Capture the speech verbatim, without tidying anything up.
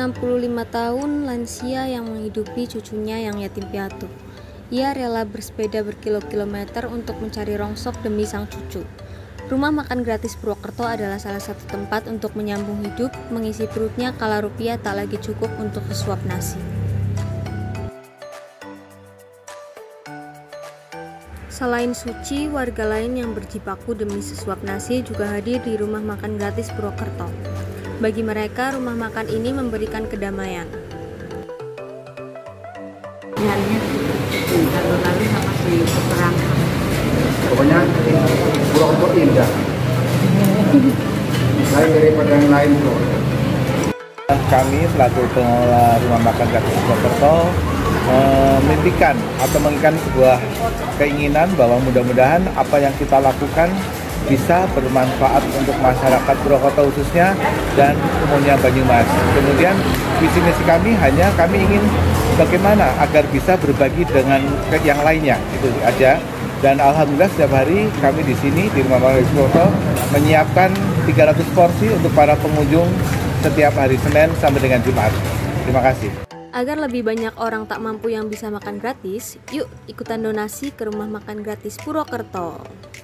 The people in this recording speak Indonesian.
enam puluh lima tahun lansia yang menghidupi cucunya yang yatim piatu. Ia rela bersepeda berkilo-kilometer untuk mencari rongsok demi sang cucu. Rumah makan gratis Purwokerto adalah salah satu tempat untuk menyambung hidup, mengisi perutnya kala rupiah tak lagi cukup untuk sesuap nasi. Selain Suci, warga lain yang berjibaku demi sesuap nasi juga hadir di rumah makan gratis Purwokerto. Bagi mereka, rumah makan ini memberikan kedamaian. Harinya lalu-lalu sama si peperangan. Pokoknya Purwokerto indah. Lain daripada yang lain tuh. Kami selaku pengelola rumah makan gratis Purwokerto memimpikan atau menginginkan sebuah keinginan bahwa mudah-mudahan apa yang kita lakukan bisa bermanfaat untuk masyarakat Purwokerto khususnya dan umumnya Banyumas. Kemudian visi misi kami hanya kami ingin bagaimana agar bisa berbagi dengan yang lainnya, itu aja. Dan alhamdulillah setiap hari kami di sini di Rumah Makan Purwokerto menyiapkan tiga ratus porsi untuk para pengunjung setiap hari Senin sampai dengan Jumat. Terima kasih. Agar lebih banyak orang tak mampu yang bisa makan gratis, yuk ikutan donasi ke Rumah Makan Gratis Purwokerto.